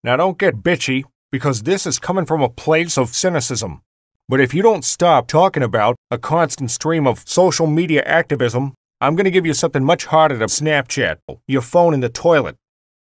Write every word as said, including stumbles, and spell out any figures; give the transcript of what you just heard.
Now don't get bitchy, because this is coming from a place of cynicism. But if you don't stop talking about a constant stream of social media activism, I'm gonna give you something much harder to Snapchat. Your phone in the toilet.